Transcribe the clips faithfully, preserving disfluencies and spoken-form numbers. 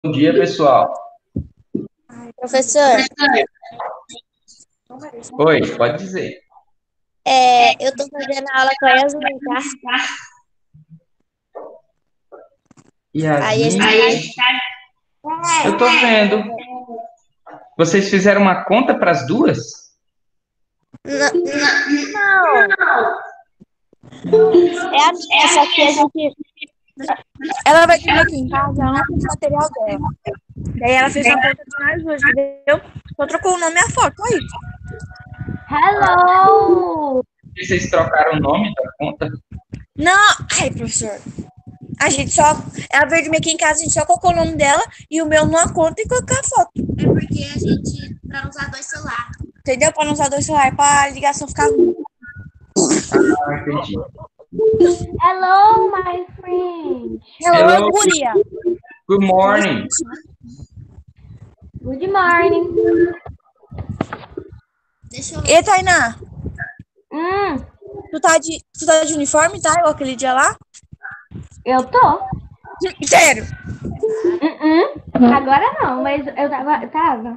Bom dia, pessoal. Professor, Oi, pode dizer. é, eu tô fazendo aula com a Yasmin, tá? Aí a Yasmin, gente tá. eu tô vendo. Vocês fizeram uma conta para as duas? N- n- Não, é a minha, só que a gente. Ela vai vir aqui em casa, ela não tem o material dela. Daí ela fez uma conta de nós duas, entendeu? Só trocou o nome e a foto, aí. Hello! E vocês trocaram o nome da conta? Não! Ai, professor. A gente só. Ela veio dormir aqui em casa, a gente só colocou o nome dela e o meu numa conta e colocou a foto. É porque a gente. Pra não usar dois celulares. Entendeu? Pra não usar dois celulares, pra ligação ficar ruim. Ah, entendi. Hello, my friend. Hello, é Hello, guria. good morning. Good morning. Deixa eu ver. E Tainá, Hum, tu tá de, tu tá de uniforme, tá? Igual aquele dia lá? eu tô. Sério? Hum, hum. Agora não, mas eu tava. tava.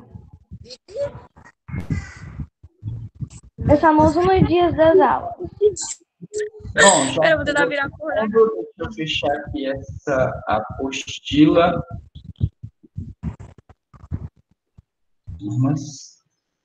Eu só uso nos dias das aulas. Bom, já Pera, eu vou tentar virar cor. deixa eu fechar aqui essa apostila. Turmas.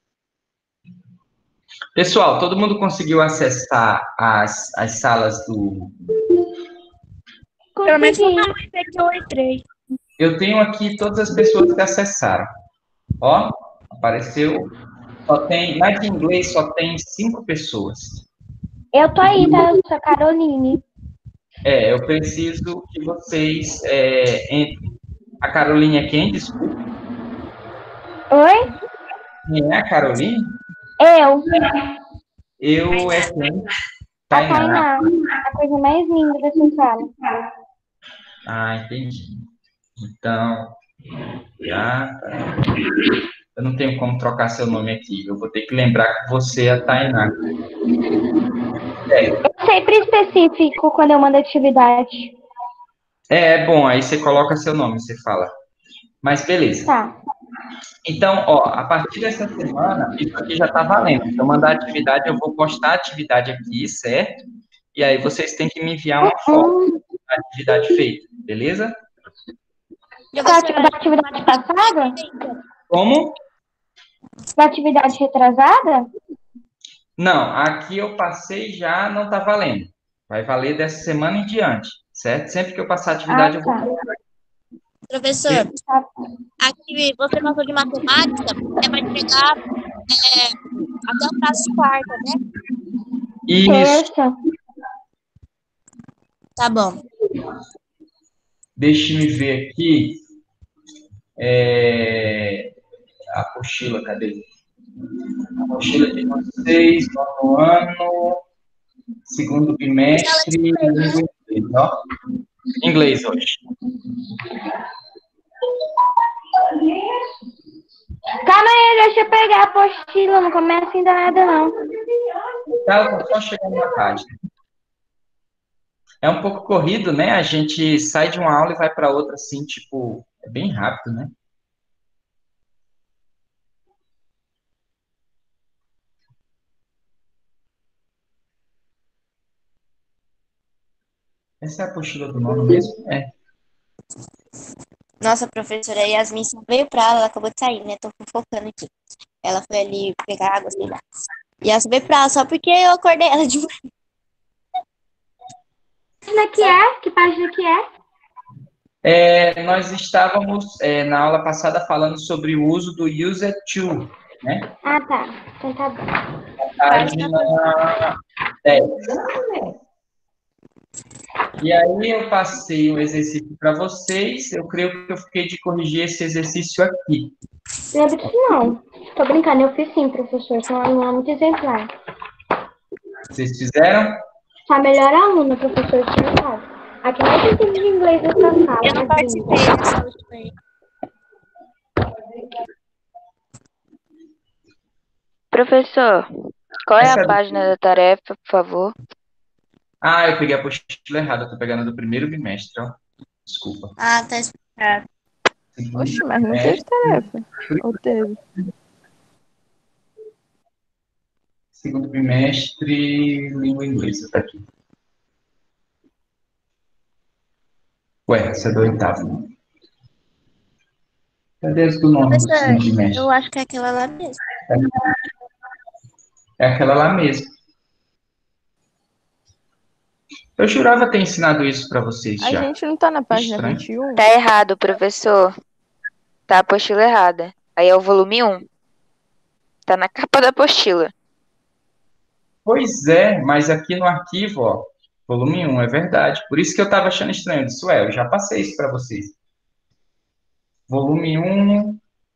Pessoal, todo mundo conseguiu acessar as, as salas do. Pelo menos foi Consegui. uma vez que eu entrei. Eu tenho aqui todas as pessoas que acessaram. Ó, apareceu. Só tem, na de inglês só tem cinco pessoas. Eu tô aí, tá? Eu sou a Caroline. É, eu preciso que vocês é, entrem. A Caroline é quem? Desculpa. Oi? Quem é a Caroline? Eu. Eu é quem? A Tainá. Tainá. A coisa mais linda dessa sala. Ah, entendi. Então, já. Eu não tenho como trocar seu nome aqui. Eu vou ter que lembrar que você é a Tainá. É, Eu sempre específico quando eu mando atividade. é, é bom, aí você coloca seu nome, você fala. Mas beleza. Tá. Então, ó, a partir dessa semana, isso aqui já está valendo. Se eu mandar atividade, eu vou postar a atividade aqui, certo? E aí vocês têm que me enviar uma foto Hum, da atividade feita, beleza? da ati- da atividade passada? Como? Da atividade retrasada? Não, aqui eu passei já não está valendo. Vai valer dessa semana em diante, certo? Sempre que eu passar a Ah, atividade, eu vou. tá. Professor, Tá. aqui você passou de matemática, é para entregar é, até o prazo de quarta, né? Isso, Terça. Tá bom. deixe-me ver aqui. É, a apostila, cadê? A apostila de vocês, nono ano, segundo bimestre, inglês, ó. Inglês hoje. Calma aí, deixa eu pegar a apostila. Não começa ainda nada, não. Ela tá só chegando na página. É um pouco corrido, né? A gente sai de uma aula e vai para outra, assim, tipo, é bem rápido, né? Essa é a apostila do nono mesmo? É. Nossa, professora Yasmin só veio pra aula, ela acabou de sair, né? Tô fofocando aqui. Ela foi ali pegar água, sei lá. E ela só veio pra aula só porque eu acordei ela de manhã. Que página que é? Que página que é? É, nós estávamos, é, na aula passada falando sobre o uso do user to, né? Ah, tá. Então tá bom. Página dez. E aí eu passei um exercício para vocês. Eu creio que eu fiquei de corrigir esse exercício aqui. Lembro disso não. Tô brincando, eu fiz sim, professor. Sou uma aluna muito exemplar. Vocês fizeram? Sou a melhor aluna, professor, que eu sabe. Aqui mais entende de inglês dessa sala. Eu não participei dessa última aí. Professor, qual é Essa a é do- página da tarefa, por favor? Ah, eu peguei a apostila errada. Eu tô pegando do primeiro bimestre, ó. Desculpa. Ah, tá explicado. Oxe, mas não teve tarefa. Ou teve? Segundo bimestre, língua inglesa, tá aqui. Ué, essa é do oitavo. Cadê as do nono do Professor, segundo bimestre? eu acho que é aquela lá mesmo. É aquela lá mesmo. Eu jurava ter ensinado isso pra vocês A já. gente não tá na página Estranho. vinte e um? Tá errado, professor. Tá a apostila errada. Aí é o volume um. Tá na capa da apostila. Pois é, mas aqui no arquivo, ó, volume um, é verdade. Por isso que eu estava achando estranho. Eu disse, ué, eu já passei isso para vocês. Volume um,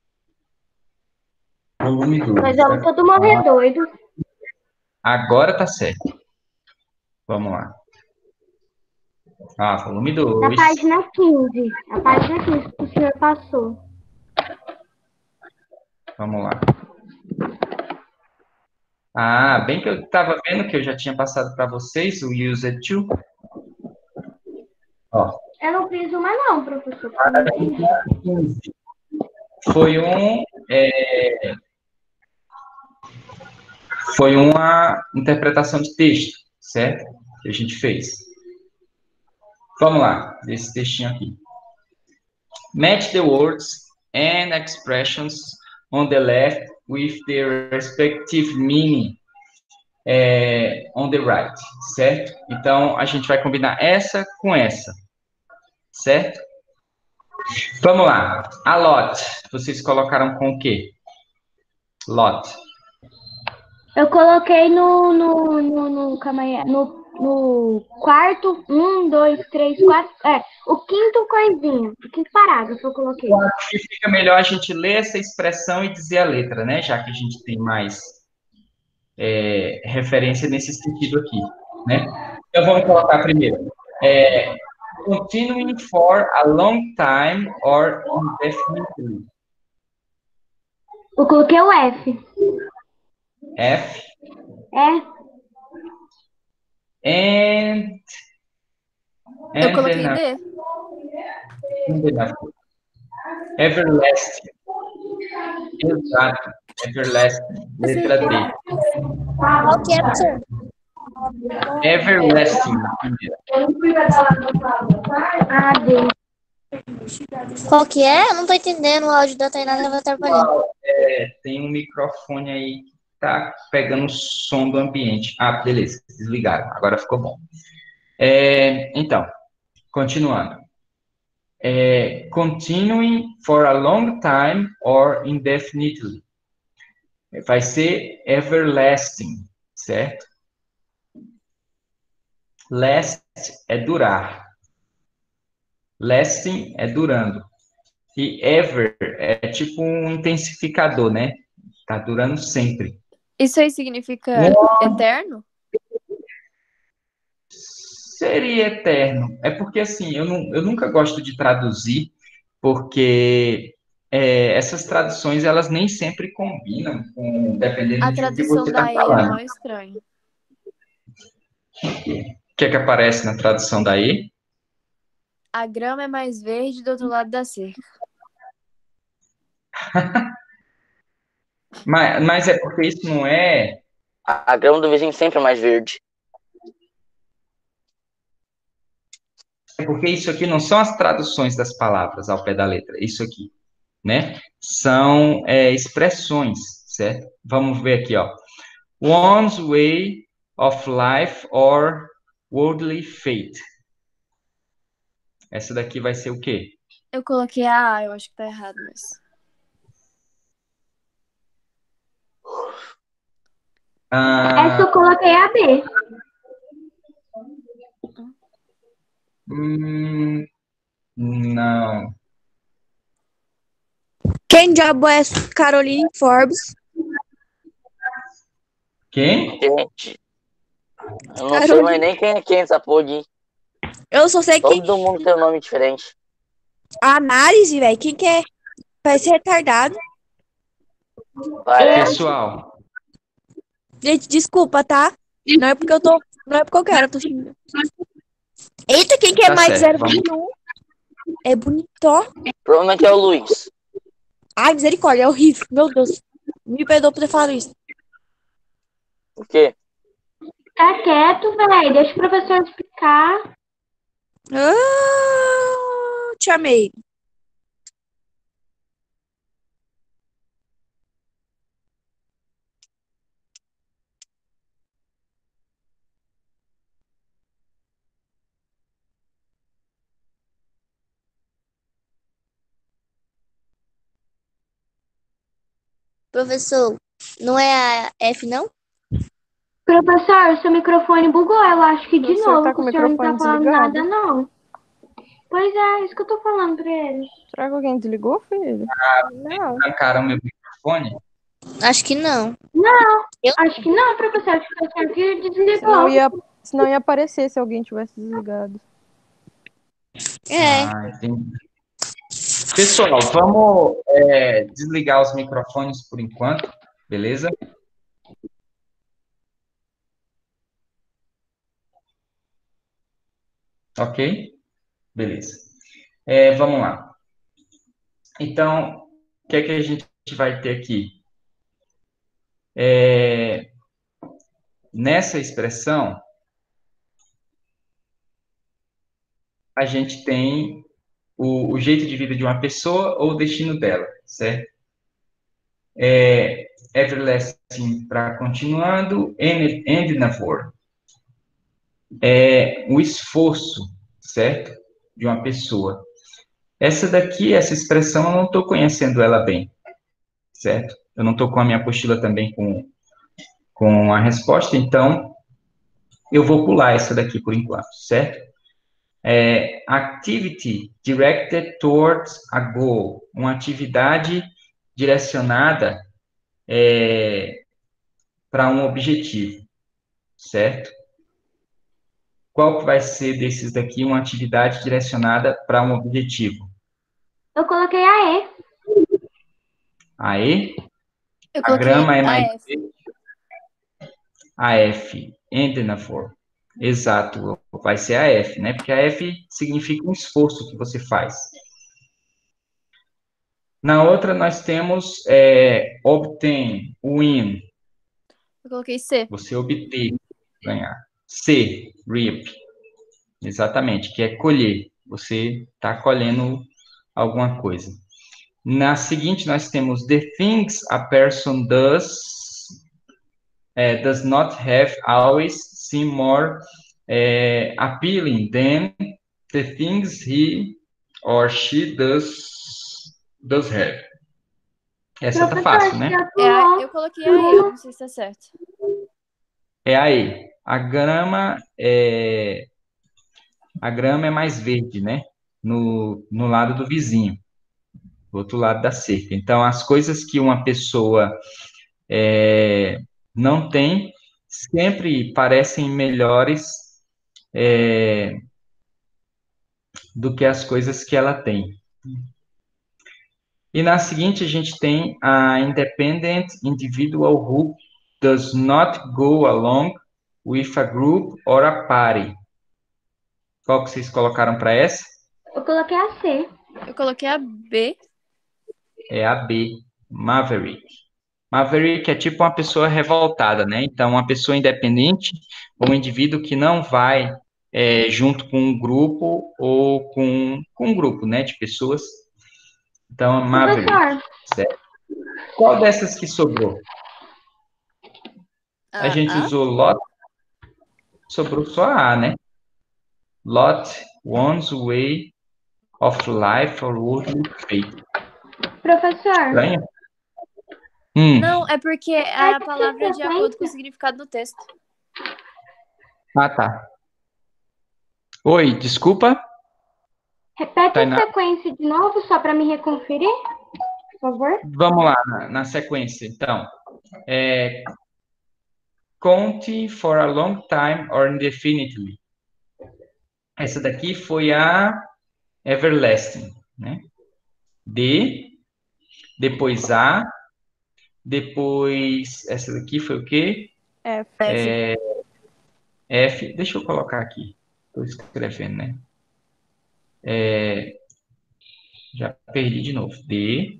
volume dois. Nós vamos todo morrer doido. Agora tá certo. Vamos lá. Ah, volume Na dois. página quinze. A página quinze que o senhor passou. Vamos lá. Ah, bem que eu estava vendo que eu já tinha passado para vocês o User to. Ó, Eu não fiz uma não, professor. quinze. Foi um, é, foi uma interpretação de texto, certo? Que a gente fez. Vamos lá, esse textinho aqui. Match the words and expressions on the left with their respective meaning é, on the right, certo? Então, a gente vai combinar essa com essa, certo? Vamos lá. A lot, vocês colocaram com o quê? Lot. Eu coloquei no, no, no, no, calma aí, no, no quarto, um, dois, três, quatro, é, o quinto coisinho, o quinto parágrafo eu coloquei. Acho que fica melhor a gente ler essa expressão e dizer a letra, né? Já que a gente tem mais é, referência nesse sentido aqui, né? Então, vamos colocar primeiro. É, continuing for a long time or indefinitely. Eu coloquei o F. F. É, And, Eu and coloquei then, D. and then, everlasting. Exato. Everlasting. Letra D. Qual que é, professor? Everlasting. Primeira. A, D. Qual que é? Eu não tô entendendo. O áudio da Tainá tava atrapalhando. É, tem um microfone aí que tá pegando o som do ambiente. Ah, beleza. Desligaram. Agora ficou bom. É, então, continuando. É, continuing for a long time or indefinitely. Vai ser everlasting, certo? Last é durar. Lasting é durando. E ever é tipo um intensificador, né? Tá durando sempre. Isso aí significa eterno? Seria eterno. É porque, assim, eu, não, eu nunca gosto de traduzir, porque é, essas traduções, elas nem sempre combinam, com, dependendo A de o que tradução você está da E é falando. mó estranha. O que é que aparece na tradução daí? A grama é mais verde do outro lado da cerca. Mas, mas é porque isso não é... A, a grama do vizinho sempre é mais verde. É porque isso aqui não são as traduções das palavras ao pé da letra. Isso aqui, né? São é, expressões, certo? Vamos ver aqui, ó. One's way of life or worldly fate. Essa daqui vai ser o quê? Eu coloquei a A, eu acho que tá errado, mas... Ah, essa eu coloquei a B. hum, não. Quem diabo é Caroline Forbes? Quem? Gente, eu não Caramba. sei mais nem quem é quem essa porra aqui. Eu só sei que Todo mundo tem um nome diferente. a análise, velho, quem que é? Parece retardado. Parece. Pessoal, Gente, desculpa, tá? Não é porque eu tô. Não é porque eu quero, eu tô xingando. Eita, quem que é Tá Mike certo, zero vinte e um? É bonito, ó. Provavelmente é o Luiz. Ai, misericórdia, é horrível. Meu Deus. Me perdoa por ter falado isso. O quê? Tá quieto, velho. Deixa o professor explicar. Ah, te amei. Professor, não é a F, não? Professor, seu microfone bugou, eu acho que O de professor novo, tá que com o o senhor não tá microfone falando desligado. nada, não. Pois é, isso que eu tô falando pra ele. Será que alguém desligou, filho? Não. Trancaram meu microfone? Acho que não. Não, Eu? acho que não, professor. Acho que o senhor que Senão desligou. ia, senão ia aparecer se alguém tivesse desligado. É. Ah, entendi. Pessoal, vamos é, desligar os microfones por enquanto, beleza? Ok? Beleza. É, vamos lá. Então, o que é que a gente vai ter aqui? É, nessa expressão, a gente tem o, o jeito de vida de uma pessoa ou o destino dela, certo? É, everlasting para continuando, end, end for. É o esforço, certo? De uma pessoa. Essa daqui, essa expressão, eu não estou conhecendo ela bem, certo? Eu não estou com a minha apostila também com, com a resposta, então eu vou pular essa daqui por enquanto, certo? É, activity directed towards a goal, uma atividade direcionada é, para um objetivo, certo? Qual que vai ser desses daqui uma atividade direcionada para um objetivo? Eu coloquei a E. A E, Eu a grama é a mais F. a F, Endenafor. Exato, vai ser a F, né? Porque a F significa um esforço que você faz. Na outra, nós temos é, obtain, win, Eu coloquei C. você obter, ganhar. C, reap, exatamente, que é colher. Você está colhendo alguma coisa. Na seguinte, nós temos the things a person does, é, does not have always seem more é, appealing than the things he or she does, does have. Essa tá Professor, fácil, acho que né? ela É a- pulou. eu coloquei a E, eu não sei se tá certo. É aí. A grama é, a grama é mais verde, né? No, no lado do vizinho, do outro lado da cerca. Então, as coisas que uma pessoa é, não tem sempre parecem melhores é, do que as coisas que ela tem. E na seguinte, a gente tem a independent individual who does not go along with a group or a party. Qual que vocês colocaram para essa? Eu coloquei a C. Eu coloquei a B. É a B, Maverick. Maverick é tipo uma pessoa revoltada, né? Então, uma pessoa independente, um indivíduo que não vai é, junto com um grupo ou com, com um grupo, né, de pessoas. Então, Maverick. Professor, Certo? Qual dessas que sobrou? A A gente A. usou lot, sobrou só a A, né? Lot, one's way of life or worldly fate. professor, Estranho? Hum. Não, é porque é a repete palavra a de acordo com o sequência. significado do texto. Ah, tá. Oi, desculpa. Repete Tainá. a sequência de novo, só para me reconferir, por favor. Vamos lá, na, na sequência, então. É, conte for a long time or indefinitely. Essa daqui foi a everlasting, né? D, depois A, depois essa daqui foi o quê? F. F. F, deixa eu colocar aqui. Estou escrevendo, né? É, Já perdi de novo. D,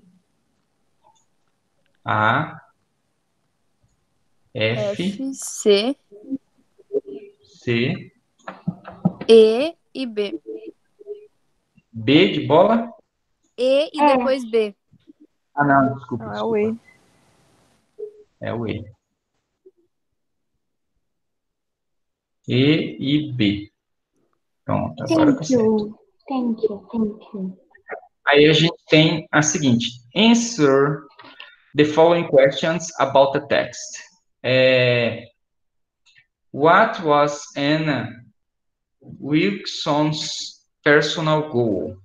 A, F, F, C, C, E e B. B de bola? E e É. depois B. Ah, não, desculpa, Não, é o desculpa. E. É o E. E e B. Pronto, agora tá Thank certo. you. Thank you. Thank you. Aí a gente tem a seguinte: answer the following questions about the text. É, what was Anna Wilson's personal goal?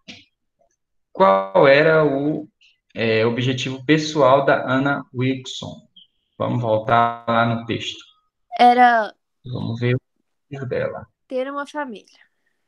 Qual era o é, objetivo pessoal da Anna Wilson? Vamos voltar lá no texto. Era Vamos ver o objetivo dela. ter uma família.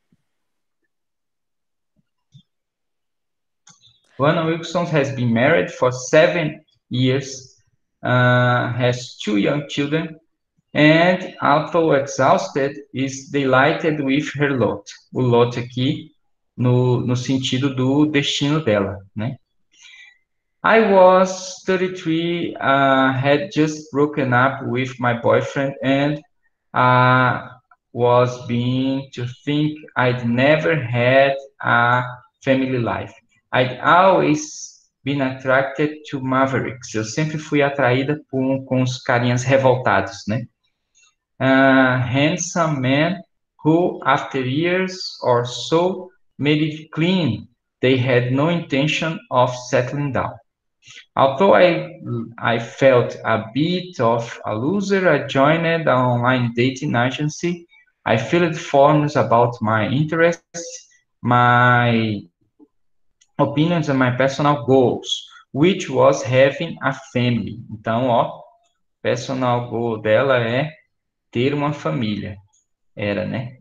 Anna Wilson has been married for seven years, uh, has two young children, and although exhausted, is delighted with her lot. O lot aqui no, no sentido do destino dela, né? I was thirty-three, uh, had just broken up with my boyfriend, and uh, was beginning to think I'd never had a family life. I'd always been attracted to mavericks. Eu sempre fui atraída por, com os carinhas revoltados, né? Uh, handsome men who, after years or so, made it clean they had no intention of settling down. Although I, I felt a bit of a loser, I joined an online dating agency. I filled forms about my interests, my opinions and my personal goals, which was having a family. Então, ó, personal goal dela é ter uma família. Era, né?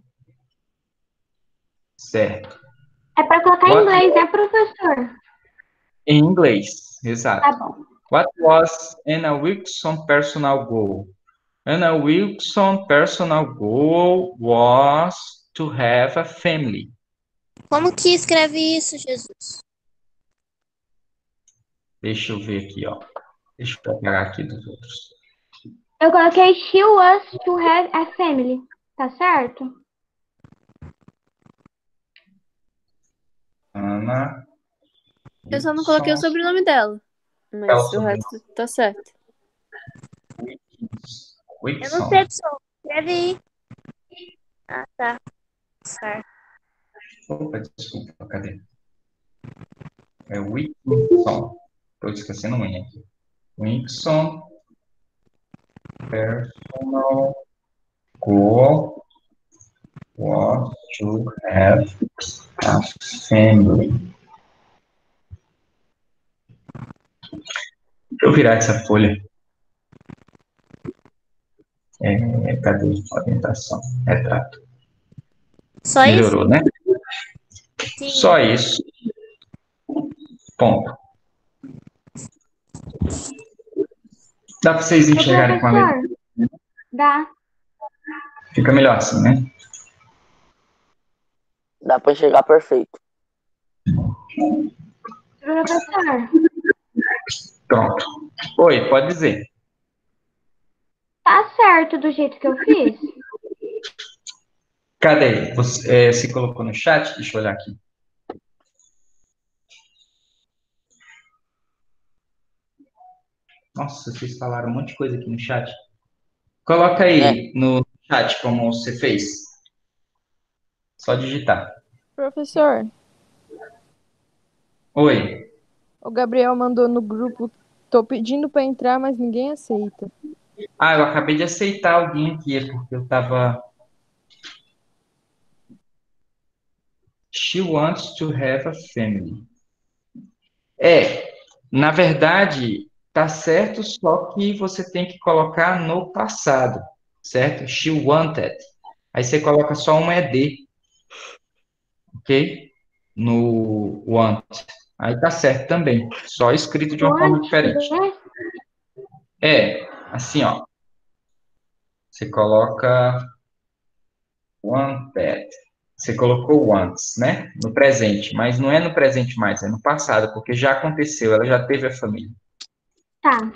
Certo. É pra colocar em What- inglês, né, professor? Em inglês, exato. Tá bom. What was Anna Wilson personal goal? Anna Wilson personal goal was to have a family. Como que escreve isso, Jesus? Deixa eu ver aqui, ó. Deixa eu pegar aqui dos outros. Eu coloquei she was to have a family. Tá certo? Ana. Eu só não coloquei o Wilson, sobrenome dela. Mas É o o sobrenome. resto tá certo. Eu não Wilson. sei, pessoal. Escreve aí. Ah, tá. Certo. Opa, desculpa, cadê? É Wilson. Estou esquecendo o N aqui. Wilson personal goal was to have a family. Deixa eu virar essa folha. É, cadê a orientação? Retrato. Só Melhorou, né? isso? Sim. Só isso. Ponto. Dá para vocês Ô, enxergarem com a letra? professor, dá. Fica melhor assim, né? Dá pra enxergar perfeito. Professor, Pronto. Oi, pode dizer. tá certo do jeito que eu fiz? Cadê? Você é, se colocou no chat? Deixa eu olhar aqui. Nossa, vocês falaram um monte de coisa aqui no chat. Coloca aí no chat como você fez. Só digitar. Professor, Oi. o Gabriel mandou no grupo. Tô pedindo pra entrar, mas ninguém aceita. Ah, eu acabei de aceitar alguém aqui, é porque eu tava... She wants to have a family. É, na verdade, tá certo, só que você tem que colocar no passado, certo? She wanted. Aí você coloca só um E D, ok? No want. Aí tá certo também, só escrito de uma forma diferente. né? É, assim, ó. Você coloca wanted. Você colocou once, né? No presente, mas não é no presente mais, é no passado, porque já aconteceu, ela já teve a família. Tá.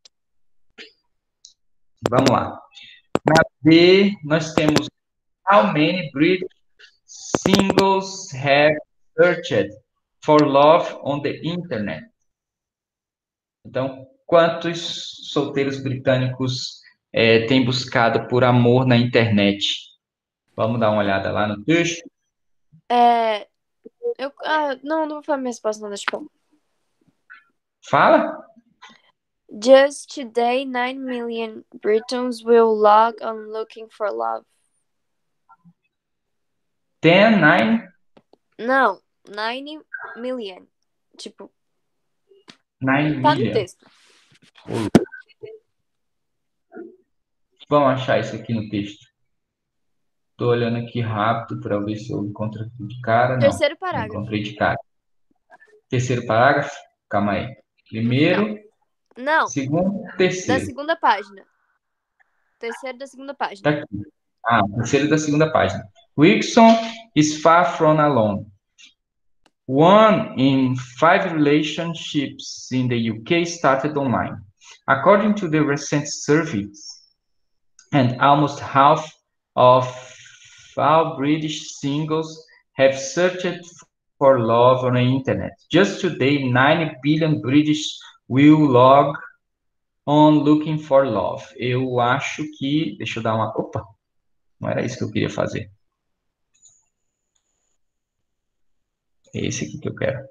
Vamos lá. Na B, nós temos how many British singles have searched for love on the internet? Então, quantos solteiros britânicos é, têm buscado por amor na internet? Vamos dar uma olhada lá no texto. É, eu, ah, não, não vou falar minha resposta, não, deixa eu Fala. Just today, nine million Britons will log on looking for love. Ten, nine, Não, nine million. Tipo, nine tá no million. texto. Vamos achar isso aqui no texto. Estou olhando aqui rápido para ver se eu encontro aqui de cara. Não, Terceiro não parágrafo. encontrei de cara. Terceiro parágrafo? Calma aí. Primeiro, Não, segundo, da terceiro. segunda página. Terceiro da segunda página. Tá aqui. Ah, terceiro da segunda página. Wilson is far from alone. One in five relationships in the U K started online. According to the recent surveys, and almost half of all British singles have searched for love on the internet. Just today, nine billion British will log on looking for love. Eu acho que... Deixa eu dar uma... Opa! Não era isso que eu queria fazer. É esse aqui que eu quero.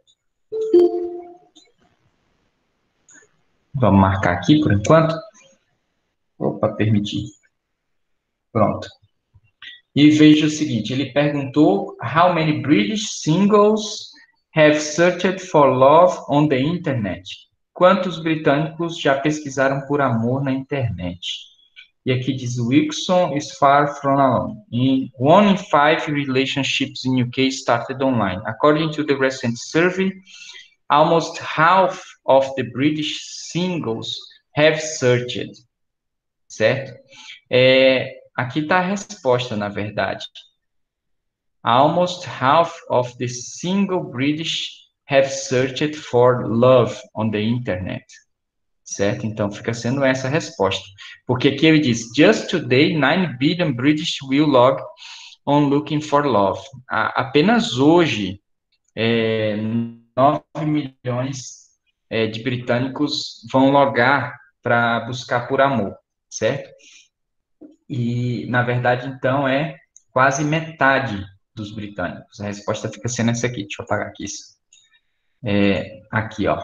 Vamos marcar aqui por enquanto. Opa, permitir. Pronto. E veja o seguinte, ele perguntou how many British singles have searched for love on the internet? Quantos britânicos já pesquisaram por amor na internet? E aqui diz Wilson is far from alone. In one in five relationships in U K started online. According to the recent survey, almost half of the British singles have searched. Certo? É, aqui está a resposta, na verdade. Almost half of the single British have searched for love on the internet. Certo? Então, fica sendo essa a resposta. Porque aqui ele diz, just today, nine billion British will log on looking for love. A, apenas hoje, é, nove milhões é, de britânicos vão logar para buscar por amor, certo? E, na verdade, então, é quase metade dos britânicos. A resposta fica sendo essa aqui. Deixa eu apagar aqui isso. É, aqui, ó.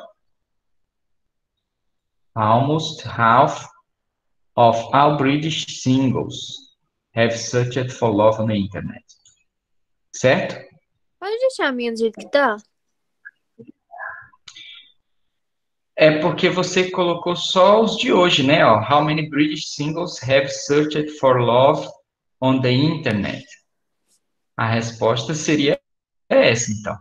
Almost half of all British singles have searched for love on the internet. Certo? Pode deixar a minha do jeito que tá? É porque você colocou só os de hoje, né? Ó, how many British singles have searched for love on the internet? A resposta seria essa, então.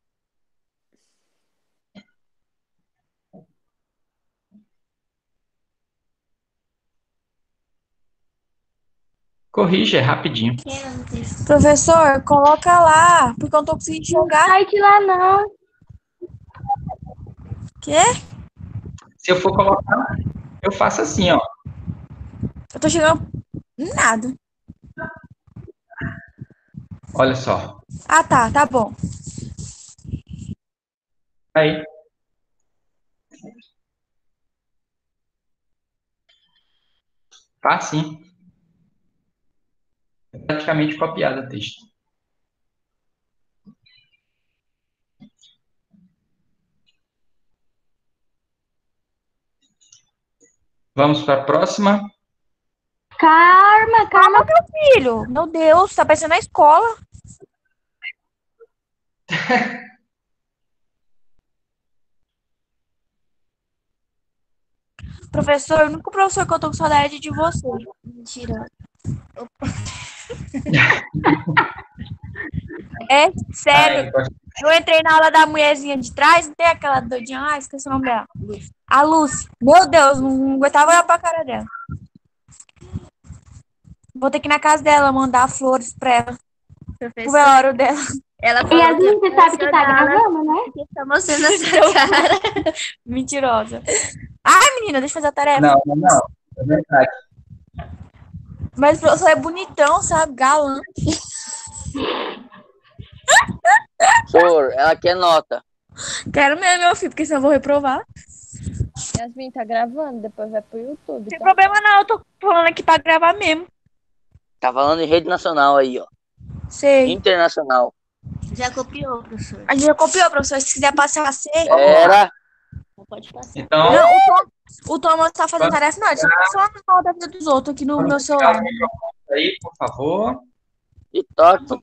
Corrige, é rapidinho. Professor, coloca lá, porque eu não tô conseguindo enxergar. Site lá não. Quê? Se eu for colocar, eu faço assim, ó. Eu tô chegando em nada. Olha só. Ah, tá, tá bom. Aí. Tá sim. É praticamente copiado o texto. Vamos para a próxima. Calma, calma. Filho, meu Deus, tá parecendo na escola. Professor, o único professor que eu tô com saudade é de você. Mentira. É sério. Ai, Eu entrei na aula da mulherzinha de trás, não tem aquela doidinha lá, esqueci o nome dela. A Lucy. Meu Deus, não aguentava olhar pra cara dela. Vou ter que ir na casa dela, mandar flores pra ela. O Professor, velório dela. ela E falou que a Yasmin, você sabe que professora tá dá aula gravando, né? que tá mostrando a sua cara. Mentirosa. Ai, menina, deixa eu fazer a tarefa. Não, não, não. É verdade. Mas o professor é bonitão, sabe? Galã. Professor, ela quer nota. Quero mesmo, meu filho, porque senão eu vou reprovar. Yasmin tá gravando, depois vai pro YouTube, Não tem tá? problema não, eu tô falando aqui pra gravar mesmo. Tá falando em rede nacional aí, ó. Sei. Internacional. Já copiou, professor. A gente já copiou, professor. Se quiser passar a ser. Era. Não pode passar. Então, Não, o Tom, o Thomas tá fazendo Vamos tarefa, não. Ele só tá só na hora da vida dos outros aqui no vamos meu tirar celular. o microfone aí, por favor. E toque.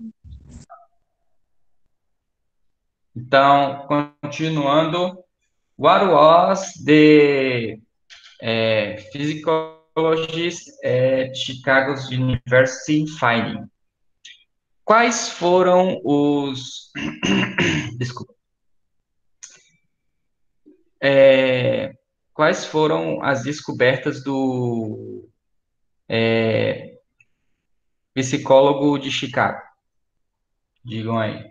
Então, continuando. What was the eh, physicologist at Chicago's University finding? Quais foram os... Desculpa. É, quais foram as descobertas do é, psicólogo de Chicago? Digam aí.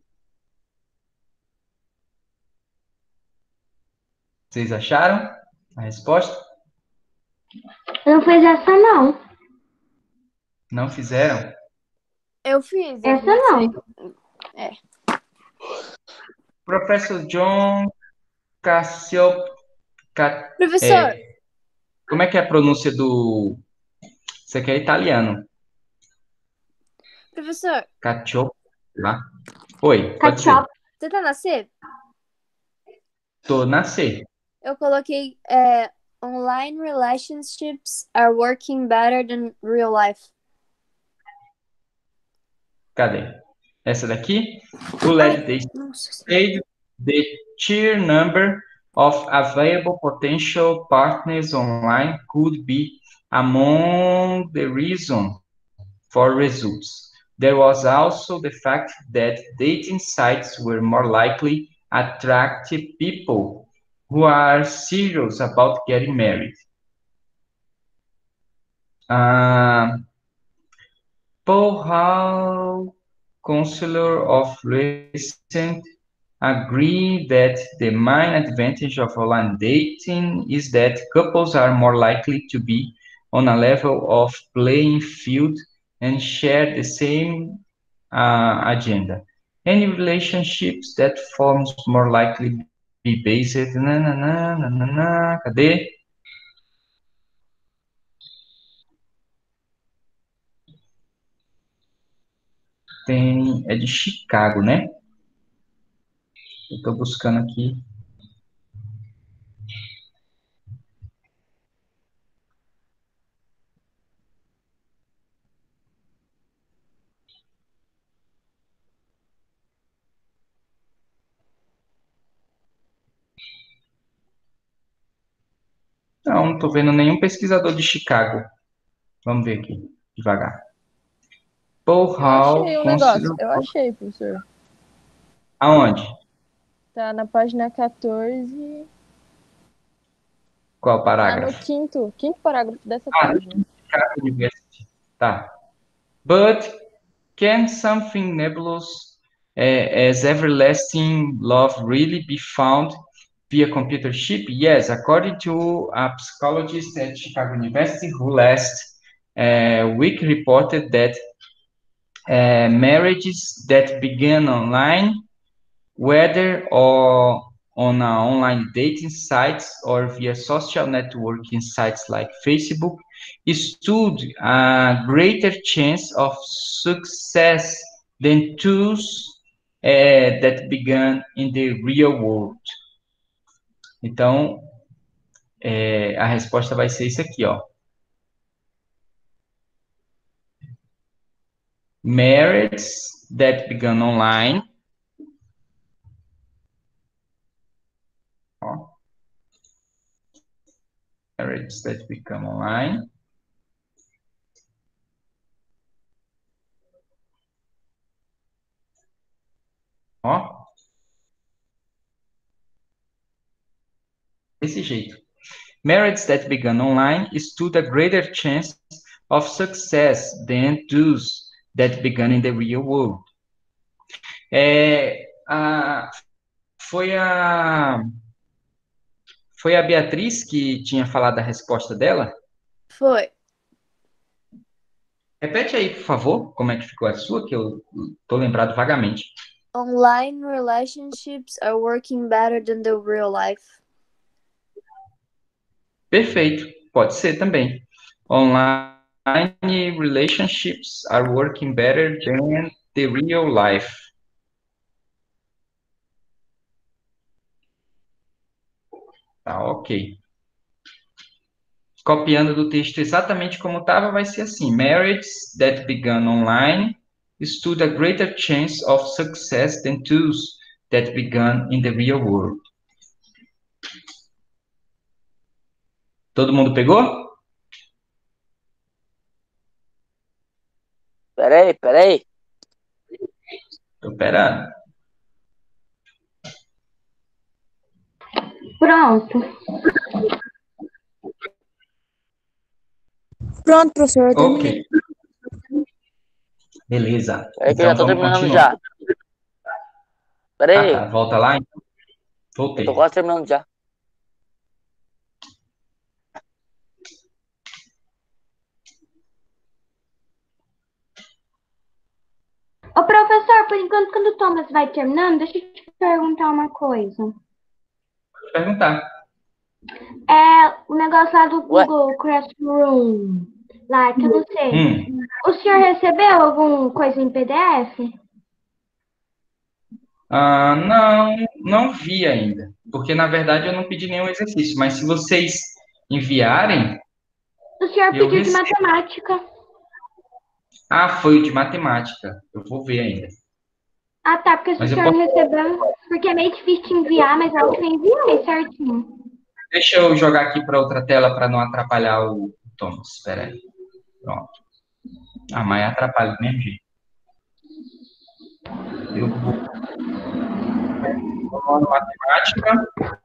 Vocês acharam a resposta? Eu não fiz essa, não. Não fizeram? Eu fiz, eu Essa não sei. não. Professor John Cassio... Ca- Professor, é, como é que é a pronúncia do... Isso aqui é italiano. professor, Cacio... Lá. Oi, pode dizer. Ketchup. você tá na C? Tô na C. Eu coloquei é, online relationships are working better than real life. Cadê? Essa daqui? O L E D Nossa. said the sheer number of available potential partners online could be among the reasons for results. There was also the fact that dating sites were more likely attract people who are serious about getting married. Uh, Paul Hall, counselor of recent, agree that the main advantage of online dating is that couples are more likely to be on a level of playing field and share the same uh, agenda. Any relationships that forms more likely be based... Nananã, nananã, cadê? Tem, é de Chicago, né? Eu tô buscando aqui. Não, não tô vendo nenhum pesquisador de Chicago. Vamos ver aqui, devagar. Paul Eu Hall, achei o considerou... negócio. Eu achei, professor. Aonde? Tá na página quatorze. Qual Tá no parágrafo? quinto, quinto parágrafo dessa Ah, página. Chicago University. Tá. But can something nebulous uh, as everlasting love really be found via computer chip? Yes, according to a psychologist at Chicago University who last uh, week reported that uh, marriages that began online, whether or on uh, online dating sites or via social networking sites like Facebook, stood a greater chance of success than those uh, that began in the real world. Então, é, a resposta vai ser isso aqui, ó. Marriages that began online. Ó. Marriages that become online. Ó. Desse jeito. Marriages that began online stood a greater chance of success than those that began in the real world. É, a, foi a foi a Beatriz que tinha falado a resposta dela? Foi. Repete aí, por favor, como é que ficou a sua, que eu tô lembrado vagamente. Online relationships are working better than the real life. Perfeito, pode ser também. Online relationships are working better than the real life. Tá, ok. Copiando do texto exatamente como estava, vai ser assim: marriages that began online stood a greater chance of success than those that began in the real world. Todo mundo pegou? Peraí, peraí. Tô esperando. Pronto. Pronto, professor, eu terminei. Ok. Beleza. Peraí que eu já Então tô vamos terminando continuar. já. Peraí, Ah, tá. Volta lá. Então. eu Voltei. tô quase terminando já. Ô, professor, por enquanto, quando o Thomas vai terminando, deixa eu te perguntar uma coisa. Vou perguntar. É o negócio lá do Ué? Google Classroom, lá que eu não sei. Hum. O senhor recebeu alguma coisa em P D F? Ah, não, não vi ainda. Porque, na verdade, eu não pedi nenhum exercício. Mas se vocês enviarem, O senhor eu pediu de recebo. matemática. Ah, foi o de matemática. Eu vou ver ainda. Ah, tá, porque se o Mas eu senhor não posso... recebeu, porque é meio difícil de enviar, mas eu acho que eu enviei certinho. Deixa eu jogar aqui para outra tela para não atrapalhar o Thomas. Espera aí. Pronto. Ah, mas atrapalha do mesmo jeito. Eu vou... Vou na matemática.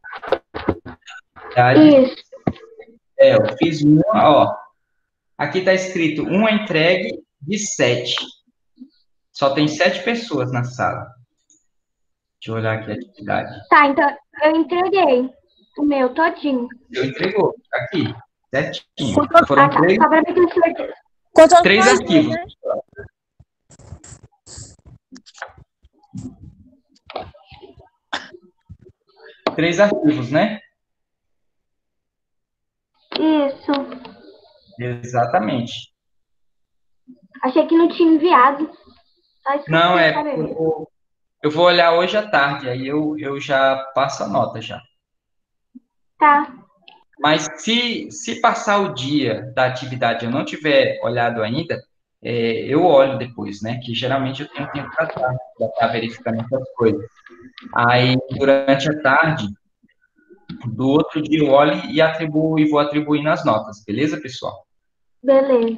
Aí, Isso. é, eu fiz uma, ó. Aqui está escrito uma entregue de sete. Só tem sete pessoas na sala. Deixa eu olhar aqui a atividade. Tá, então eu entreguei o meu todinho. Eu entregou. Aqui. Certinho. Quanto- Foram Ah, tá. três, Só pra ver que o senhor... Quanto aos três dois, arquivos. né? Três arquivos, né? Isso. Exatamente. Achei que não tinha enviado. Só isso que eu Não, queria é. saber. Eu vou, eu vou olhar hoje à tarde. Aí eu, eu já passo a nota já. Tá. Mas se, se passar o dia da atividade e eu não tiver olhado ainda, é, eu olho depois, né? Que geralmente eu tenho tempo para estar verificando essas coisas. Aí, durante a tarde, do outro dia eu olho e atribuo e vou atribuindo as notas, beleza, pessoal? Beleza.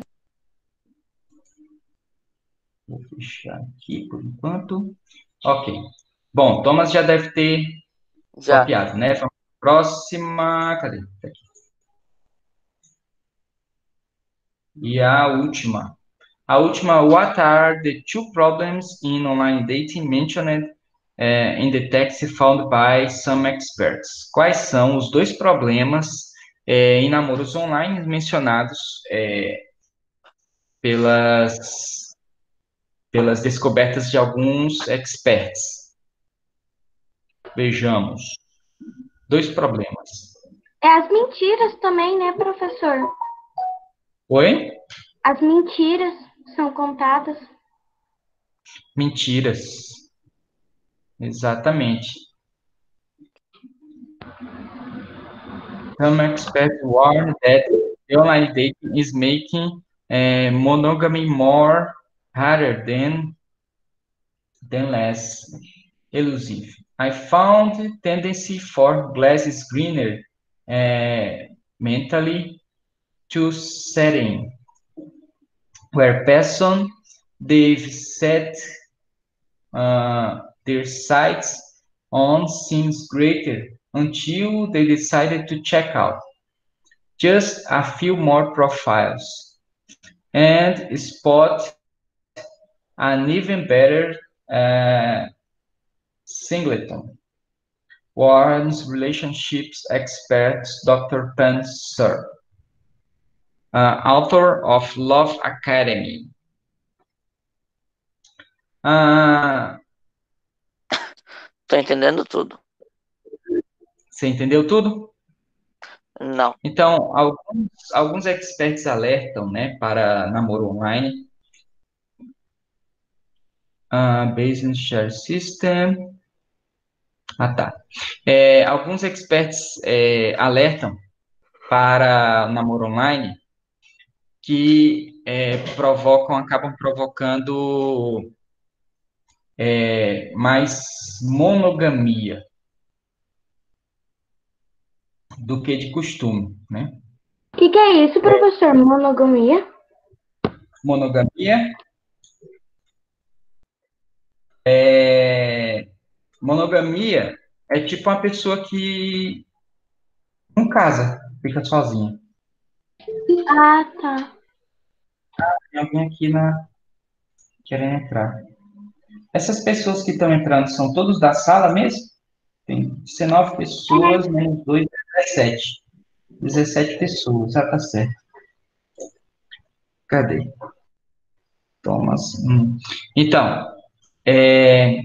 Vou fechar aqui por enquanto. Ok. Bom, Thomas já deve ter Já. copiado, né? Vamos para a próxima. Cadê? Tá aqui. E a última. A última, what are the two problems in online dating mentioned uh, in the text found by some experts? Quais são os dois problemas eh, em namoros online mencionados eh, pelas, pelas descobertas de alguns experts? Vejamos. Dois problemas. É as mentiras também, né, professor? Oi? As mentiras são contadas. Mentiras. Exatamente. Some experts warn that the online dating is making uh, monogamy more harder than, than less elusive. I found tendency for glasses greener uh, mentally to setting where person they've set uh, their sights on seems greater until they decided to check out just a few more profiles and spot an even better uh, singleton. Warren's relationships expert, Doctor Pan Sir, uh, author of Love Academy. Uh, Tô entendendo tudo. Você entendeu tudo? Não. Então, alguns, alguns experts alertam, né, para namoro online, uh, based on share system. Ah, tá. É, alguns experts é, alertam para namoro online que é, provocam, acabam provocando é, mais monogamia do que de costume, né? O que, que é isso, professor? Monogamia? Monogamia é monogamia é tipo uma pessoa que não casa, fica sozinha. Ah, tá. Tem alguém aqui na querendo entrar. Essas pessoas que estão entrando são todos da sala mesmo? Tem dezenove pessoas, menos dois, dezessete. dezessete pessoas, já tá certo. Cadê? Thomas. Hum. Então, é,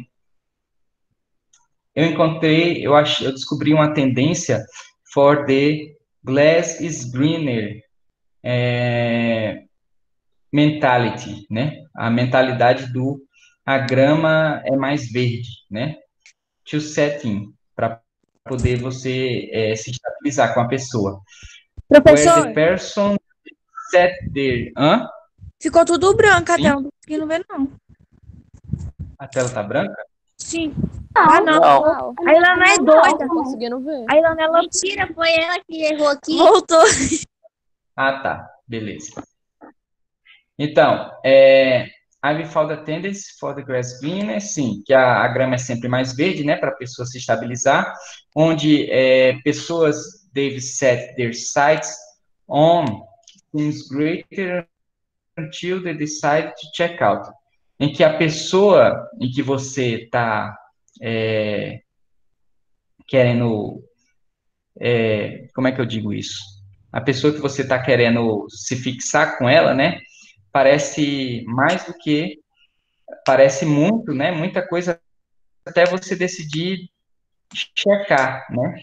eu encontrei, eu, ach, eu descobri uma tendência for the glass is greener é, mentality, né? A mentalidade do a grama é mais verde, né? To setting, para poder você é, se estabilizar com a pessoa. Where the Professor, person set their... Hã? ficou tudo branco a Sim? tela, não tô conseguindo ver, não. A tela tá branca? Sim. Ah, não. Não. Uau, A Ilana é não doida. tô conseguindo ver. A Ilana, ela Mentira, foi ela que errou aqui. voltou. Ah, tá. Beleza. Então, é, I've found a tendency for the grass greener, sim, que a, a grama é sempre mais verde, né, para a pessoa se estabilizar, onde é, pessoas they've set their sights on things greater until they decide to check out. Em que a pessoa em que você está é, querendo, é, como é que eu digo isso? A pessoa que você está querendo se fixar com ela, né, parece mais do que parece muito, né? Muita coisa até você decidir checar, né?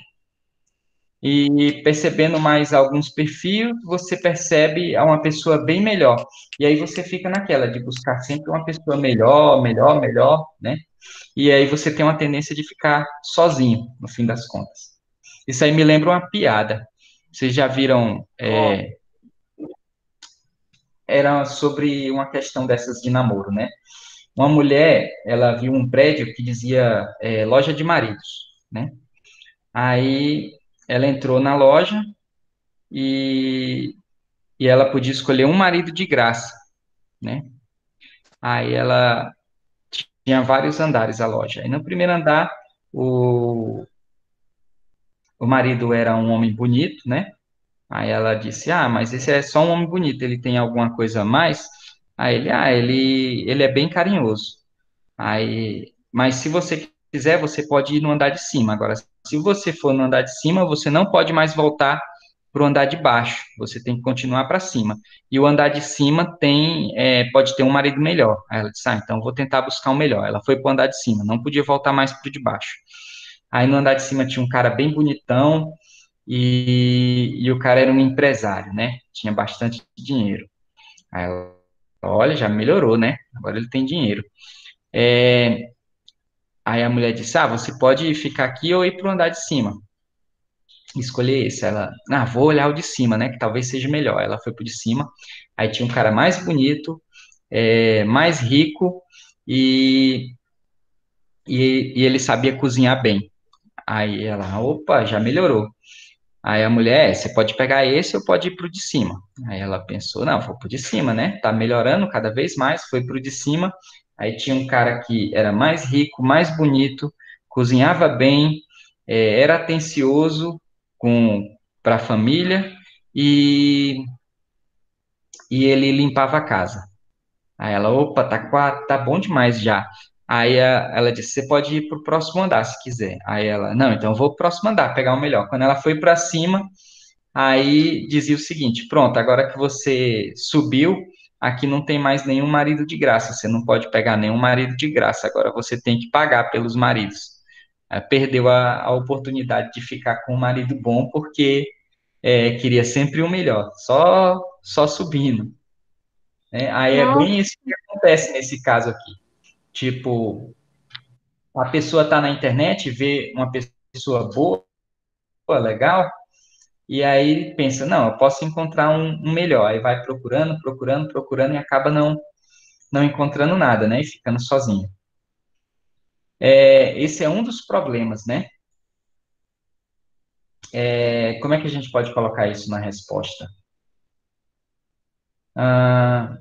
E percebendo mais alguns perfis, você percebe uma pessoa bem melhor. E aí você fica naquela de buscar sempre uma pessoa melhor, melhor, melhor, né? E aí você tem uma tendência de ficar sozinho, no fim das contas. Isso aí me lembra uma piada. Vocês já viram? É, era sobre uma questão dessas de namoro, né? Uma mulher, ela viu um prédio que dizia é, loja de maridos, né? Aí ela entrou na loja e, e ela podia escolher um marido de graça, né? Aí ela tinha vários andares a loja. E no primeiro andar, o, o marido era um homem bonito, né? Aí ela disse, ah, mas esse é só um homem bonito, ele tem alguma coisa a mais? Aí ele, ah, ele, ele é bem carinhoso. Aí, mas se você quiser, você pode ir no andar de cima. Agora, se você for no andar de cima, você não pode mais voltar para o andar de baixo. Você tem que continuar para cima. E o andar de cima tem, é, pode ter um marido melhor. Aí ela disse, ah, então vou tentar buscar um melhor. Ela foi para o andar de cima, não podia voltar mais para o de baixo. Aí no andar de cima tinha um cara bem bonitão e, e o cara era um empresário, né? Tinha bastante dinheiro. Aí ela, olha, já melhorou, né? Agora ele tem dinheiro. É, aí a mulher disse: Ah, você pode ficar aqui ou ir para o andar de cima. Escolher esse. Ela, ah, vou olhar o de cima, né? Que talvez seja melhor. Ela foi pro de cima. Aí tinha um cara mais bonito, é, mais rico e, e, e ele sabia cozinhar bem. Aí ela, opa, já melhorou. Aí a mulher, "É, você pode pegar esse ou pode ir pro de cima." Aí ela pensou, não, vou pro de cima, né? Tá melhorando cada vez mais, foi pro de cima. Aí tinha um cara que era mais rico, mais bonito, cozinhava bem, eh, era atencioso com para a família e, e ele limpava a casa. Aí ela, opa, tá, qua- tá bom demais já. Aí a- ela disse, você pode ir pro próximo andar se quiser. Aí ela, não, então eu vou pro próximo andar, pegar o melhor. Quando ela foi para cima, aí dizia o seguinte, pronto, agora que você subiu, aqui não tem mais nenhum marido de graça, você não pode pegar nenhum marido de graça, agora você tem que pagar pelos maridos. Aí perdeu a, a oportunidade de ficar com um marido bom porque é, queria sempre o melhor, só, só subindo, né? Aí é Nossa, bem isso que acontece nesse caso aqui. Tipo, a pessoa está na internet, vê uma pessoa boa, legal, e aí pensa, não, eu posso encontrar um, um melhor. Aí vai procurando, procurando, procurando e acaba não, não encontrando nada, né? E ficando sozinho. É, esse é um dos problemas, né? É, como é que a gente pode colocar isso na resposta? Ah,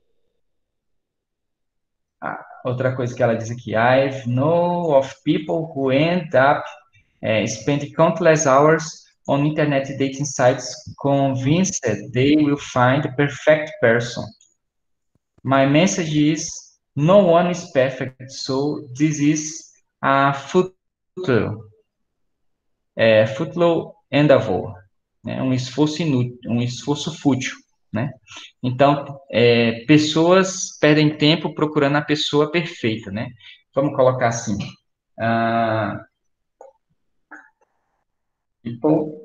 ah, outra coisa que ela diz aqui, I know of people who end up uh, spending countless hours on internet dating sites convinced they will find the perfect person. My message is, no one is perfect, so this is a futile, é, futile endeavor, né? Um esforço inútil, um esforço fútil, né? Então, é, pessoas perdem tempo procurando a pessoa perfeita, né? Vamos colocar assim, uh, people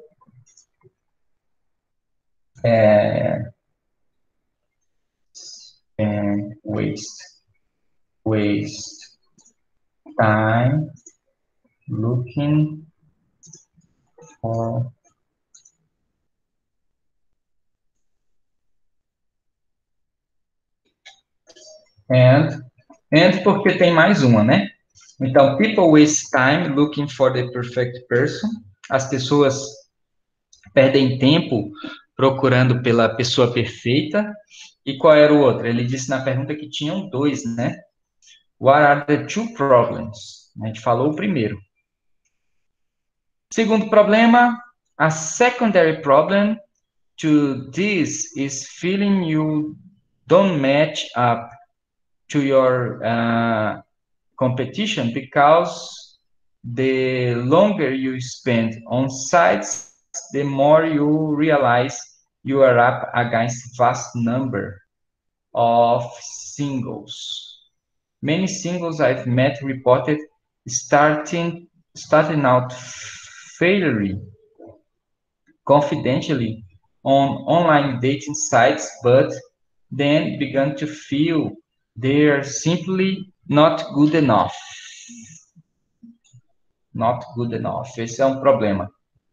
é, and waste waste time looking for and and porque tem mais uma, né? Então, people waste time looking for the perfect person. As pessoas perdem tempo procurando pela pessoa perfeita. E qual era o outro? Ele disse na pergunta que tinham dois, né? What are the two problems? A gente falou o primeiro. Segundo problema, a secondary problem to this is feeling you don't match up to your uh, competition because the longer you spend on sites, the more you realize you are up against vast number of singles. Many singles I've met reported starting starting out fairly confidentially on online dating sites, but then began to feel they're simply not good enough. Not good enough. Esse é um problema.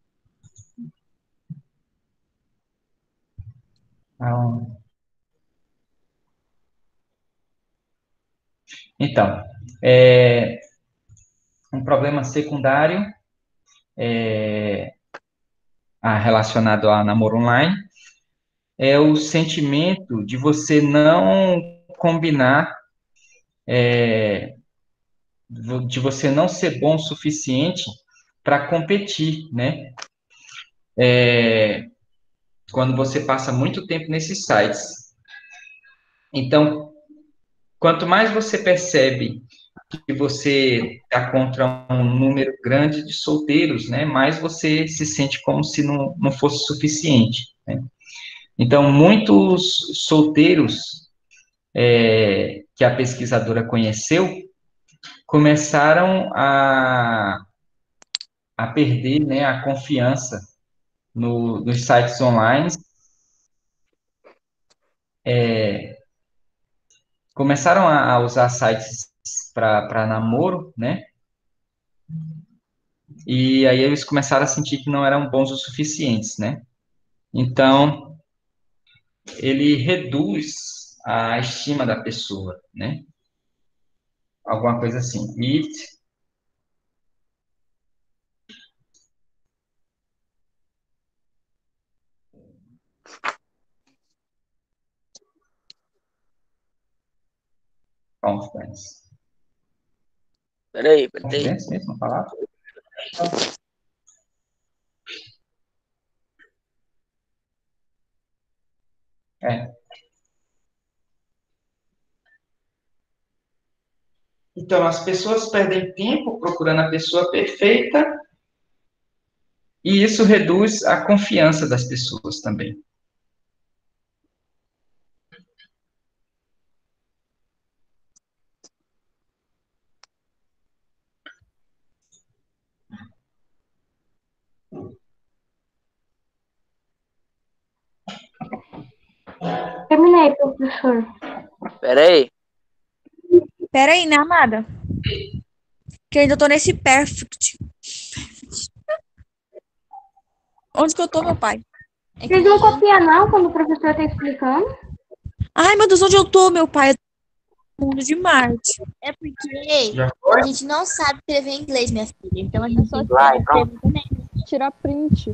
Então, é, um problema secundário é, relacionado a namoro online é o sentimento de você não combinar, é, de você não ser bom o suficiente para competir, né? É, quando você passa muito tempo nesses sites. Então, quanto mais você percebe que você está contra um número grande de solteiros, né, mais você se sente como se não, não fosse suficiente, né? Então, muitos solteiros é, que a pesquisadora conheceu começaram a, a perder, né, a confiança no, nos sites online, é, começaram a, a usar sites para namoro, né? E aí eles começaram a sentir que não eram bons o suficientes, né? Então, ele reduz a estima da pessoa, né? Alguma coisa assim. It confidence. Peraí, peraí. Confidence mesmo, a palavra? É. Então, as pessoas perdem tempo procurando a pessoa perfeita e isso reduz a confiança das pessoas também. Terminei, professor. Pera aí. Pera aí, né, amada? Que eu ainda tô nesse perfect. Onde que eu tô, meu pai? É que Vocês não nem eu. copiam não quando o professor tá explicando? Ai, meu Deus, onde eu tô, meu pai? Eu tô no mundo de Marte. É porque Já foi? a gente não sabe escrever em inglês, minha filha. Então a É gente só tem que Vai, saber pronto. escrever também. tirar print.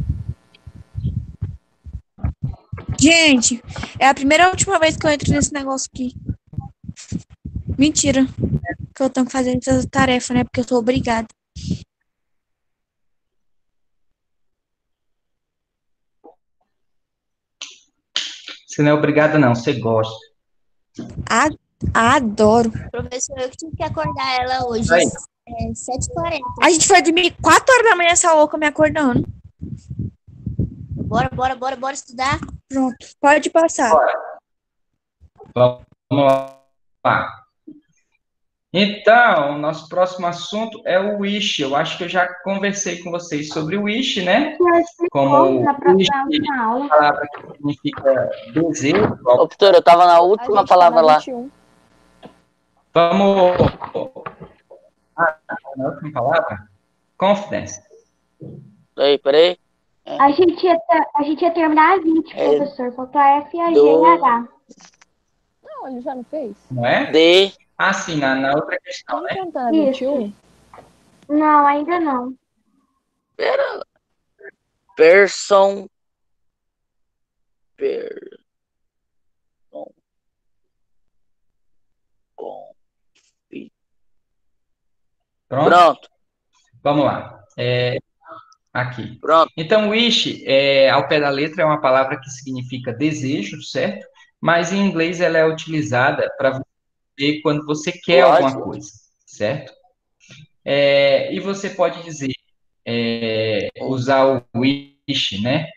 Gente, é a primeira e última vez que eu entro nesse negócio aqui. Mentira. Que eu tenho que fazer essa tarefa, né? Porque eu sou obrigada. Você não é obrigado, não. Você gosta. A- Adoro. Professor, eu que tive que acordar ela hoje, Aí. é, sete e quarenta. A gente foi dormir quatro horas da manhã, essa louca me acordando. Bora, bora, bora, bora estudar. Pronto, pode passar. Vamos lá. Então, o nosso próximo assunto é o wish. Eu acho que eu já conversei com vocês sobre o wish, né? O senhor explicou Como na wish próxima é última uma aula. palavra que significa desejo. Ô, professor, eu tava na A última gente tá palavra na lá. vinte e um. Vamos. Ah, na última palavra? Confidence. Aí, peraí. A gente ia, ter- a gente ia terminar às vinte, É professor. Faltou a F, a G e do- a H. Não, ele já não fez? Não é? D. Ah, sim, na, na outra questão, Quem né? canta na vinte e um? Não, ainda não. Pera. Person. Per. Com. Pronto? Pronto, Vamos lá. É, aqui. pronto. Então, wish, é, ao pé da letra, é uma palavra que significa desejo, certo? Mas em inglês ela é utilizada para você quando você quer alguma Lógico. coisa, certo? É, e você pode dizer, é, usar o wish, né?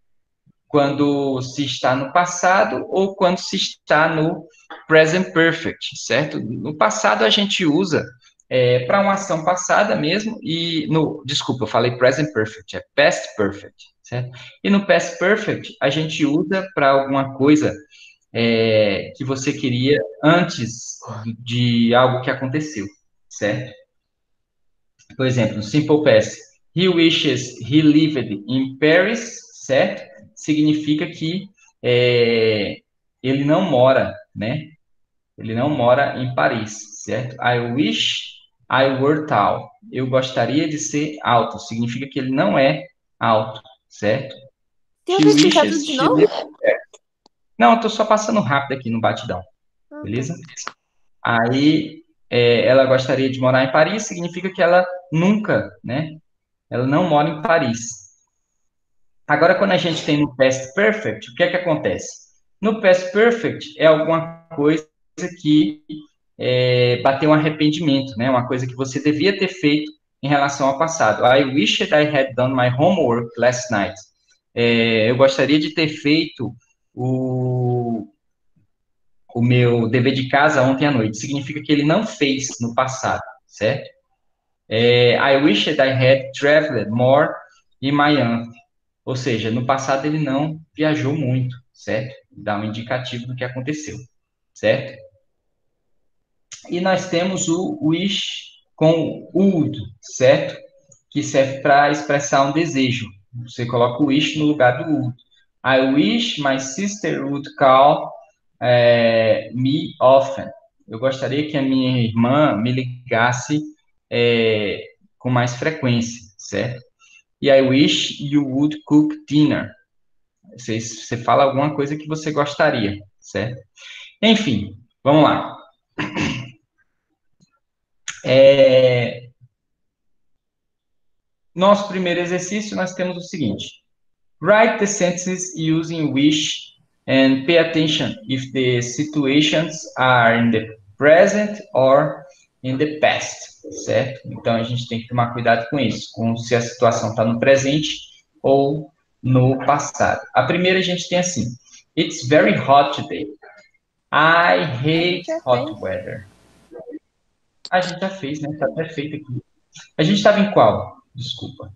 Quando se está no passado ou quando se está no present perfect, certo? No passado a gente usa é, para uma ação passada mesmo e no, desculpa, eu falei present perfect, é past perfect, certo? E no past perfect a gente usa para alguma coisa é, que você queria antes de algo que aconteceu, certo? Por exemplo, no simple past, he wishes he lived in Paris, certo? Significa que é, ele não mora, né? Ele não mora em Paris, certo? I wish I were tall. Eu gostaria de ser alto. Significa que ele não é alto, certo? Tem She que explicar tudo wishes de she novo? lived in Paris. Não, eu tô só passando rápido aqui no batidão, Ah, tá. beleza? Aí, é, ela gostaria de morar em Paris, significa que ela nunca, né? Ela não mora em Paris. Agora, quando a gente tem no past perfect, o que é que acontece? No past perfect é alguma coisa que é, bateu um arrependimento, né? Uma coisa que você devia ter feito em relação ao passado. I wish I had done my homework last night. É, eu gostaria de ter feito o, o meu dever de casa ontem à noite. Significa que ele não fez no passado, certo? É, I wish I had traveled more in my youth. Ou seja, no passado ele não viajou muito, certo? Dá um indicativo do que aconteceu, certo? E nós temos o wish com would, certo? Que serve para expressar um desejo. Você coloca o wish no lugar do would. I wish my sister would call é, me often. Eu gostaria que a minha irmã me ligasse é, com mais frequência, certo? E I wish you would cook dinner. Você, você fala alguma coisa que você gostaria, certo? Enfim, vamos lá. É, nosso primeiro exercício, nós temos o seguinte. Write the sentences using wish and pay attention if the situations are in the present or in the past, certo? Então, a gente tem que tomar cuidado com isso, com se a situação está no presente ou no passado. A primeira a gente tem assim, it's very hot today. I hate já hot fez. weather. A gente já fez, né? Tá até feito aqui. A gente estava em qual? Desculpa.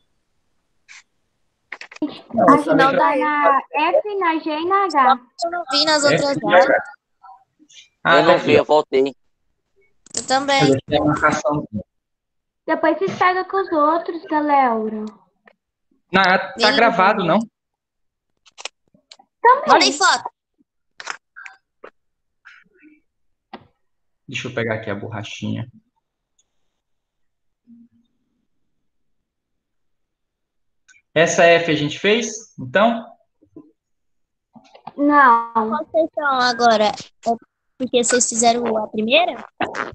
Não, A eu gente falei Não pra- dá tá na F, na G e na H. Eu não vi nas É, outras e aulas. H. Ah, Eu tá não aqui, vi, ó. eu voltei. Eu Eu também. deixei a marcação. Depois vocês pegam com os outros, galera. Não, tá Bem gravado, não? Mandei foto. Deixa eu pegar aqui a borrachinha. Essa F a gente fez, então? Não. Qual vocês estão agora? É porque vocês fizeram a primeira?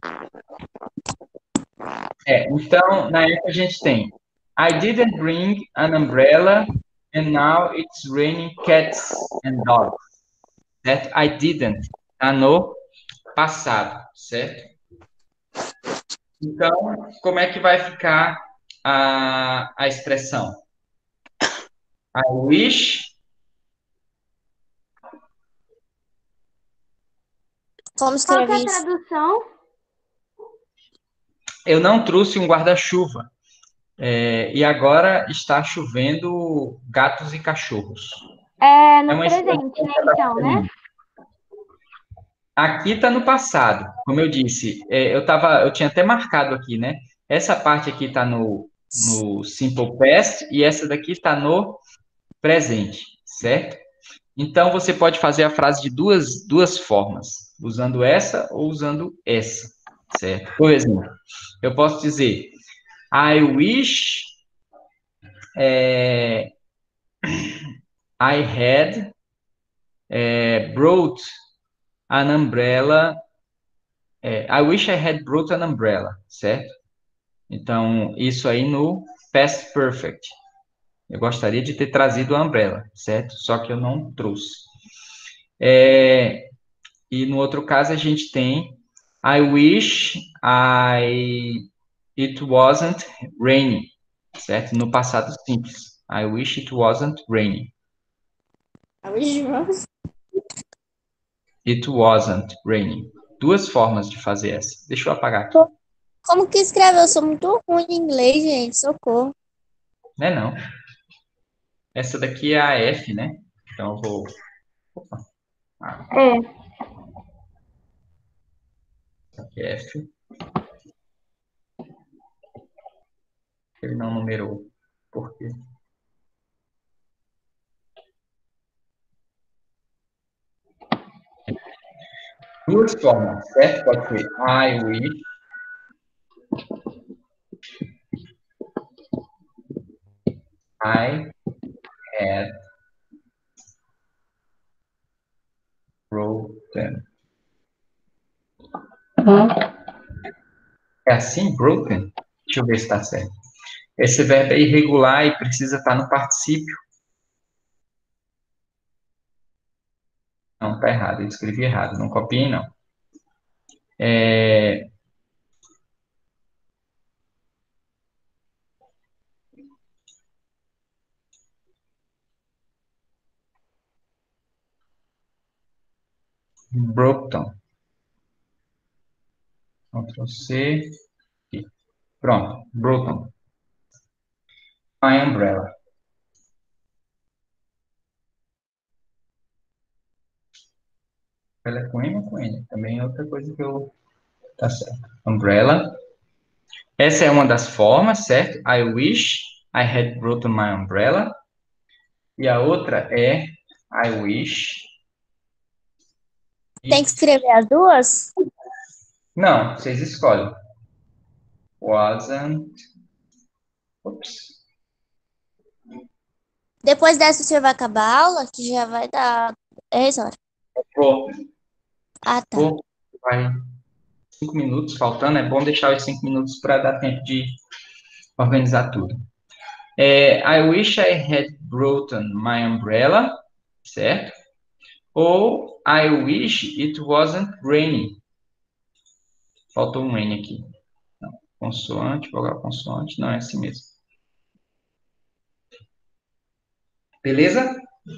É, então, na F a gente tem I didn't bring an umbrella and now it's raining cats and dogs. Certo? I didn't. Tá no passado, certo? Então, como é que vai ficar a, a expressão? I wish. Como Qual que é escrever a isso? tradução? Eu não trouxe um guarda-chuva. É, e agora está chovendo gatos e cachorros. É no É uma presente, né, expressão então, né? Aqui está no passado, como eu disse. É, eu tava, eu tinha até marcado aqui, né? Essa parte aqui está no, no simple past e essa daqui está no presente, certo? Então você pode fazer a frase de duas, duas formas, usando essa ou usando essa, certo? Por exemplo, eu posso dizer I wish é, I had é, brought an umbrella. É, I wish I had brought an umbrella, certo? Então, isso aí no past perfect. Eu gostaria de ter trazido a umbrella, certo? Só que eu não trouxe. É, e no outro caso a gente tem I wish I it wasn't raining, certo? No passado simples. I wish it wasn't raining. It wasn't raining. Duas formas de fazer essa. Deixa eu apagar aqui. Como que escreve? Eu sou muito ruim em inglês, gente. Socorro. Não é não. Essa daqui é a F, né? Então eu vou. Opa. Ah, É. essa aqui é F. Ele não numerou. Por quê? Duas formas, certo? Pode ser I wish. I had broken. É assim, broken? Deixa eu ver se está certo. Esse verbo é irregular e precisa estar no particípio. Não, está errado. Eu escrevi errado. Não copiei, não. É... Broken. Ctrl C. E pronto. Broken. My umbrella. Ela é com M ou com N? Também é outra coisa que eu... Tá certo. Umbrella. Essa é uma das formas, certo? I wish I had brought my umbrella. E a outra é I wish... Tem que escrever as duas? Não, vocês escolhem. Wasn't... Ops. Depois dessa você vai acabar a aula, que já vai dar dez horas. Vou, Ah, tá. vou. Vai cinco minutos faltando. É bom deixar os cinco minutos para dar tempo de organizar tudo. É, I wish I had brought my umbrella, certo? Ou I wish it wasn't raining. Faltou um N aqui. consoante, vogal, consoante. Não, é assim mesmo. Beleza?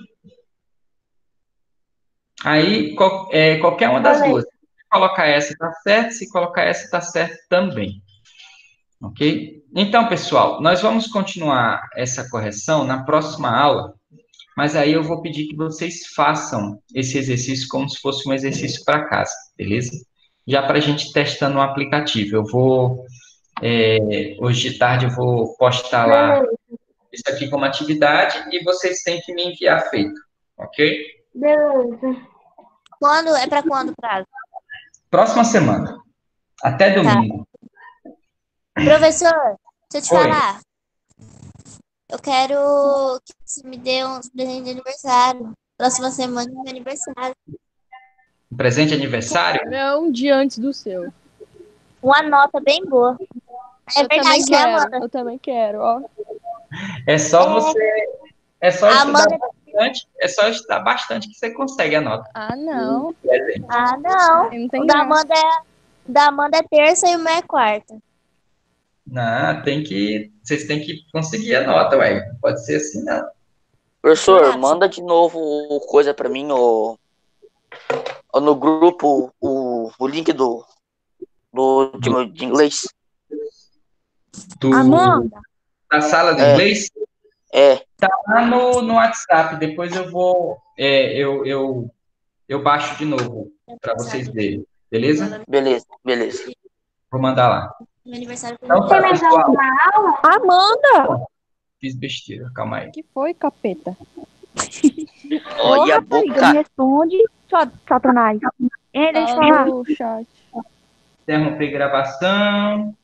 Aí, qual- é, qualquer uma das duas. Se colocar essa, tá certo. Se colocar essa, tá certo também. Ok? Então, pessoal, nós vamos continuar essa correção na próxima aula, mas aí eu vou pedir que vocês façam esse exercício como se fosse um exercício para casa, beleza? Já para a gente testando o aplicativo. Eu vou, é, hoje de tarde, eu vou postar lá isso aqui como atividade e vocês têm que me enviar feito, ok? Beleza. Quando? É pra quando o prazo? Próxima semana. Até domingo. Professor, deixa eu te Oi. falar. Eu quero que você me dê uns presentes de aniversário. Próxima semana é meu aniversário. Um presente de aniversário? Não, um dia antes do seu. Uma nota bem boa. É eu também verdade, né, quero. Amanda? Eu também quero, ó. É só você. É só A estudar Amanda- bastante. É só estudar bastante que você consegue a nota. Ah, não. Presente. Ah, não. Aí não tem O da graça. Amanda é, o da Amanda é terça e o meu é quarta. Não, tem que. Vocês têm que conseguir a nota, ué. Não pode ser assim, não. Professor, Será? manda de novo o coisa pra mim, o, o- no grupo, o, o link do, do de, de inglês. Do, Amanda, da sala de É. inglês? É, Lá no, no WhatsApp. Depois eu vou. é, eu, eu, eu baixo de novo para vocês verem. Beleza? beleza, beleza. Vou mandar lá. meu aniversário foi Então Tem tá, mais pessoal. alguma aula? Amanda! Fiz besteira. Calma aí. Que foi, capeta? Olha a rapariga, me boca. responde, só Satanás. Ei, deixa eu Fala falar. no chat. Interromper gravação.